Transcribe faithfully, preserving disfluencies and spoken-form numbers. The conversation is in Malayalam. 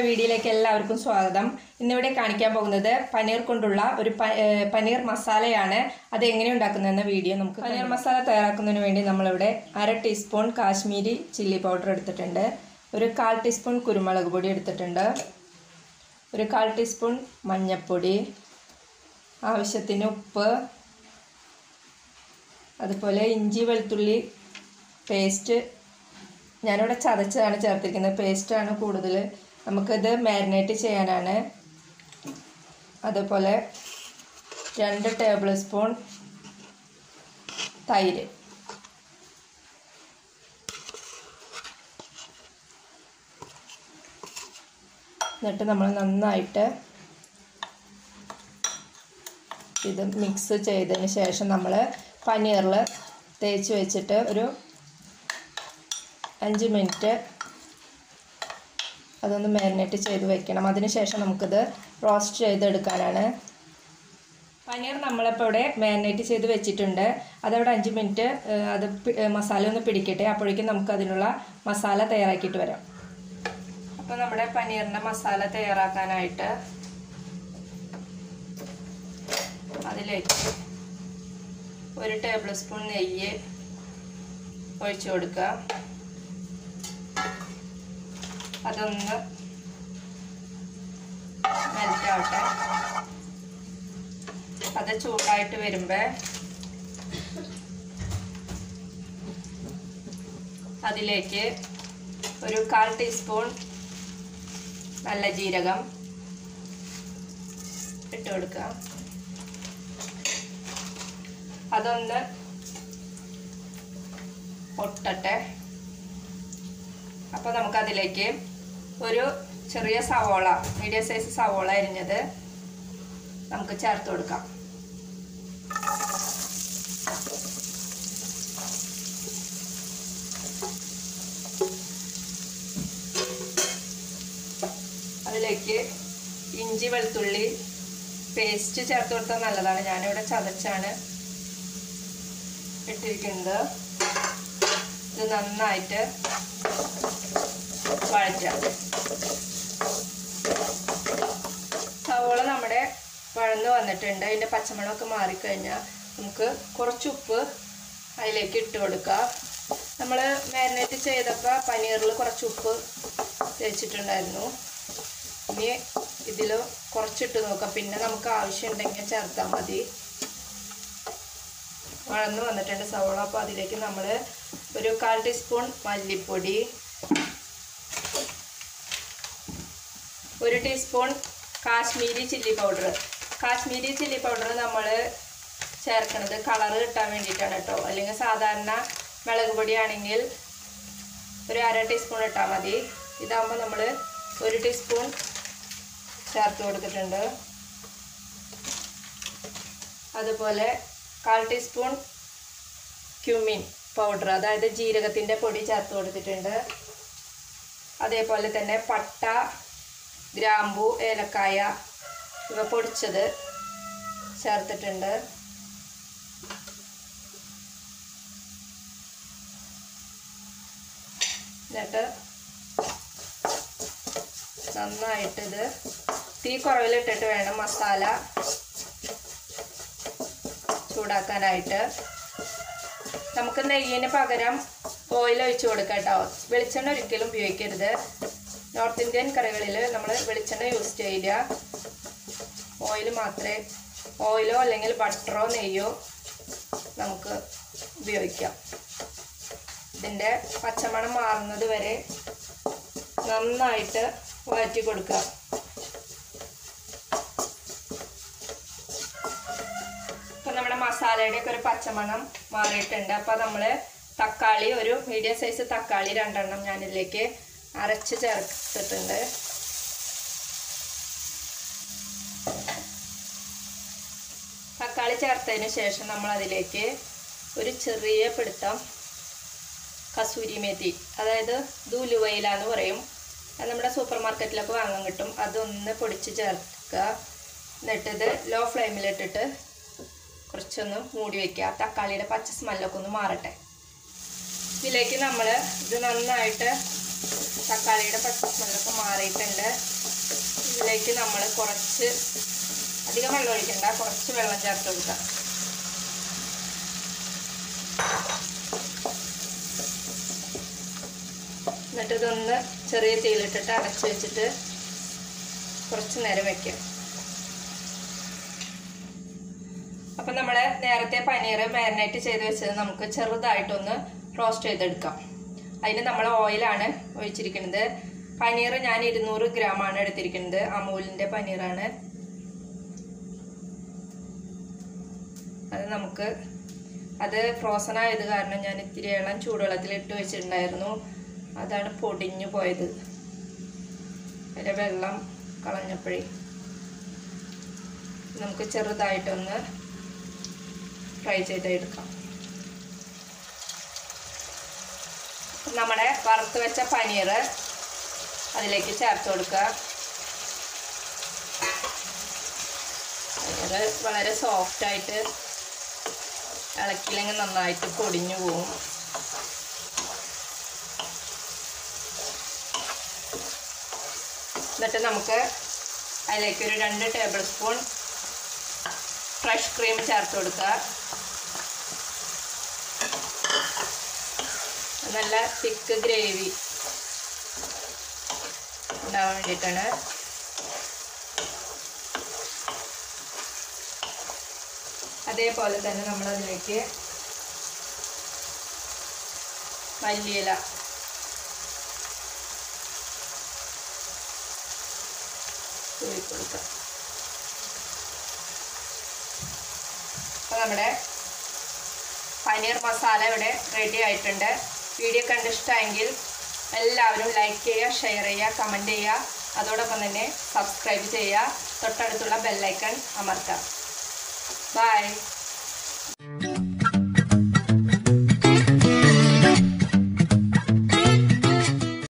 വീഡിയോയിലേക്ക് എല്ലാവർക്കും സ്വാഗതം. ഇന്നിവിടെ കാണിക്കാൻ പോകുന്നത് പനീർ കൊണ്ടുള്ള ഒരു പനീർ മസാലയാണ്. അത് എങ്ങനെ ഉണ്ടാക്കുന്നതെന്ന വീഡിയോ നമുക്ക്. പനീർ മസാല തയ്യാറാക്കുന്നതിന് വേണ്ടി നമ്മളിവിടെ അര ടീസ്പൂൺ കാശ്മീരി ചില്ലി പൗഡർ എടുത്തിട്ടുണ്ട്, ഒരു കാൽ ടീസ്പൂൺ കുരുമുളക് പൊടി എടുത്തിട്ടുണ്ട്, ഒരു കാൽ ടീസ്പൂൺ മഞ്ഞൾപ്പൊടി, ആവശ്യത്തിന് ഉപ്പ്, അതുപോലെ ഇഞ്ചി വെളുത്തുള്ളി പേസ്റ്റ് ഞാനിവിടെ ചതച്ചതാണ് ചേർത്തിരിക്കുന്നത്. പേസ്റ്റാണ് കൂടുതൽ. നമുക്കിത് മാരിനേറ്റ് ചെയ്യാനാണ്. അതുപോലെ രണ്ട് ടേബിൾ സ്പൂൺ തൈര്, എന്നിട്ട് നമ്മൾ നന്നായിട്ട് ഇത് മിക്സ് ചെയ്തതിന് ശേഷം നമ്മൾ പനീറിൽ തേച്ച് വെച്ചിട്ട് ഒരു അഞ്ച് മിനിറ്റ് അതൊന്ന് മാരിനേറ്റ് ചെയ്ത് വെക്കണം. അതിനുശേഷം നമുക്കിത് റോസ്റ്റ് ചെയ്തെടുക്കാനാണ്. പനീർ നമ്മളിപ്പോൾ ഇവിടെ മാരിനേറ്റ് ചെയ്ത് വെച്ചിട്ടുണ്ട്. അതവിടെ അഞ്ച് മിനിറ്റ് അത് മസാല ഒന്ന് പിടിക്കട്ടെ. അപ്പോഴേക്കും നമുക്ക് അതിനുള്ള മസാല തയ്യാറാക്കിയിട്ട് വരാം. അപ്പോൾ നമ്മുടെ പനീറിൻ്റെ മസാല തയ്യാറാക്കാനായിട്ട് അതിലേക്ക് ഒരു ടേബിൾ സ്പൂൺ നെയ്യ് ഒഴിച്ചു കൊടുക്കുക. അതൊന്ന് മെൽറ്റ് ആവട്ടെ. അത് ചൂടായിട്ട് വരുമ്പോൾ അതിലേക്ക് ഒരു കാൽ ടീസ്പൂൺ നല്ല ജീരകം ഇട്ട് കൊടുക്കുക. അതൊന്ന് പൊട്ടട്ടെ. അപ്പോൾ നമുക്കതിലേക്ക് ഒരു ചെറിയ സവോള, മീഡിയം സൈസ് സവോള അരിഞ്ഞത് നമുക്ക് ചേർത്ത് കൊടുക്കാം. അതിലേക്ക് ഇഞ്ചി വെളുത്തുള്ളി പേസ്റ്റ് ചേർത്ത് കൊടുത്താൽ നല്ലതാണ്. ഞാനിവിടെ ചതച്ചാണ് ഇട്ടിരിക്കുന്നത്. ഇത് നന്നായിട്ട് വഴറ്റാം. സവോള നമ്മുടെ വഴന്ന് വന്നിട്ടുണ്ട്. അതിൻ്റെ പച്ചമണമൊക്കെ മാറിക്കഴിഞ്ഞാൽ നമുക്ക് കുറച്ച് ഉപ്പ് അതിലേക്ക് ഇട്ട് കൊടുക്കുക. നമ്മൾ മാരിനേറ്റ് ചെയ്തപ്പോൾ പനീറിൽ കുറച്ച് ഉപ്പ് തേച്ചിട്ടുണ്ടായിരുന്നു. ഇനി ഇതിൽ കുറച്ചിട്ട് നോക്കാം, പിന്നെ നമുക്ക് ആവശ്യമുണ്ടെങ്കിൽ ചേർത്താൽ മതി. വഴന്ന് വന്നിട്ടുണ്ട് സവോള. അപ്പോൾ അതിലേക്ക് നമ്മൾ ഒരു കാൽ ടീസ്പൂൺ മല്ലിപ്പൊടി, ഒരു teaspoon Kashmiri chilli powder. Kashmiri chilli powder നമ്മൾ ചേർക്കുന്നത് കളറ് കിട്ടാൻ വേണ്ടിയിട്ടാണ് കേട്ടോ. അല്ലെങ്കിൽ സാധാരണ മുളക് പൊടിയാണെങ്കിൽ ഒരു അര ടീസ്പൂൺ ഇട്ടാൽ മതി. ഇതാകുമ്പോൾ നമ്മൾ ഒരു ടീസ്പൂൺ ചേർത്ത് കൊടുത്തിട്ടുണ്ട്. അതുപോലെ കാൽ ടീസ്പൂൺ ക്യുമിൻ പൗഡർ, അതായത് ജീരകത്തിൻ്റെ പൊടി ചേർത്ത് കൊടുത്തിട്ടുണ്ട്. അതേപോലെ തന്നെ പട്ട, ഗ്രാമ്പു, ഏലക്കായ ഇവ പൊടിച്ചത് ചേർത്തിട്ടുണ്ട്. എന്നിട്ട് നന്നായിട്ടിത് തീ കുറവിലിട്ടിട്ട് വേണം മസാല ചൂടാക്കാനായിട്ട്. നമുക്ക് നെയ്യിന് പകരം ഓയിൽ ഒഴിച്ച് കൊടുക്കാം കേട്ടോ. വെളിച്ചെണ്ണ ഒരിക്കലും ഉപയോഗിക്കരുത്. നോർത്ത് ഇന്ത്യൻ കറികളിൽ നമ്മൾ വെളിച്ചെണ്ണ യൂസ് ചെയ്യില്ല. ഓയിൽ മാത്രമേ, ഓയിലോ അല്ലെങ്കിൽ ബട്ടറോ നെയ്യോ നമുക്ക് ഉപയോഗിക്കാം. ഇതിൻ്റെ പച്ചമണം മാറുന്നത് വരെ നന്നായിട്ട് വഴറ്റി കൊടുക്കുക. ഇപ്പം നമ്മുടെ മസാലയുടെയൊക്കെ ഒരു പച്ചമണം മാറിയിട്ടുണ്ട്. അപ്പോൾ നമ്മൾ തക്കാളി, ഒരു മീഡിയം സൈസ് തക്കാളി രണ്ടെണ്ണം ഞാനിതിലേക്ക് അരച്ച് ചേർത്തിട്ടുണ്ട്. തക്കാളി ചേർത്തതിന് ശേഷം നമ്മൾ അതിലേക്ക് ഒരു ചെറിയ പിടുത്തം കസൂരി മേത്തി, അതായത് ദൂലുവയില എന്ന് പറയും, അത് നമ്മുടെ സൂപ്പർ മാർക്കറ്റിലൊക്കെ വാങ്ങാൻ കിട്ടും. അതൊന്ന് പൊടിച്ച് ചേർക്കുക. എന്നിട്ടിത് ലോ ഫ്ലെയിമിലിട്ടിട്ട് കുറച്ചൊന്ന് മൂടി വയ്ക്കുക. തക്കാളിയുടെ പച്ച സ്മെല്ലൊക്കെ ഒന്ന് മാറട്ടെ. ഇതിലേക്ക് നമ്മൾ ഇത് നന്നായിട്ട് തക്കാളിയുടെ പച്ചസ്മെല്ലൊക്കെ മാറിയിട്ടുണ്ട്. ഇതിലേക്ക് നമ്മൾ കുറച്ച് അധികം വെള്ളം ഒഴിക്കണ്ട, കുറച്ച് വെള്ളം ചേർത്ത് കൊടുക്കാം. എന്നിട്ട് ഇതൊന്ന് ചെറിയ തീയിലിട്ടിട്ട് അടച്ച് വെച്ചിട്ട് കുറച്ച് നേരം വെക്കാം. അപ്പം നമ്മൾ നേരത്തെ പനീർ മാരിനേറ്റ് ചെയ്ത് വെച്ചത് നമുക്ക് ചെറുതായിട്ടൊന്ന് റോസ്റ്റ് ചെയ്തെടുക്കാം. അതിന് നമ്മൾ ഓയിലാണ് ഒഴിച്ചിരിക്കുന്നത്. പനീർ ഞാൻ ഇരുന്നൂറ് ഗ്രാമാണ് എടുത്തിരിക്കുന്നത്. അമൂലിൻ്റെ പനീറാണ്. അത് നമുക്ക് അത് ഫ്രോസൺ ആയത് കാരണം ഞാൻ ഇത്തിരി ഇളം ചൂടുവെള്ളത്തിൽ ഇട്ട് വെച്ചിട്ടുണ്ടായിരുന്നു. അതാണ് പൊടിഞ്ഞു പോയത്. അതിൻ്റെ വെള്ളം കളഞ്ഞപ്പോഴേ നമുക്ക് ചെറുതായിട്ടൊന്ന് ഫ്രൈ ചെയ്തെടുക്കാം. നമ്മുടെ വറുത്ത് വെച്ച പനീർ അതിലേക്ക് ചേർത്ത് കൊടുക്കുക. പനീർ വളരെ സോഫ്റ്റായിട്ട് ഇളക്കിയില്ലെങ്കിൽ നന്നായിട്ട് പൊടിഞ്ഞു പോവും. എന്നിട്ട് നമുക്ക് അതിലേക്ക് ഒരു രണ്ട് ടേബിൾ സ്പൂൺ ഫ്രഷ് ക്രീം ചേർത്ത് കൊടുക്കുക. നല്ല തിക്ക് ഗ്രേവി ഉണ്ടാവാൻ വേണ്ടിയിട്ടാണ്. അതേപോലെ തന്നെ നമ്മളതിലേക്ക് മല്ലിയില തൂവി കൊടുക്കാം. അപ്പോൾ നമ്മുടെ പനീർ മസാല ഇവിടെ റെഡി ആയിട്ടുണ്ട്. വീഡിയോ കണ്ട് ഇഷ്ടമായെങ്കിൽ എല്ലാവരും ലൈക്ക് ചെയ്യുക, ഷെയർ ചെയ്യുക, കമൻറ്റ് ചെയ്യുക. അതോടൊപ്പം തന്നെ സബ്സ്ക്രൈബ് ചെയ്യുക. തൊട്ടടുത്തുള്ള ബെല്ലൈക്കൺ അമർത്തുക. ബൈ.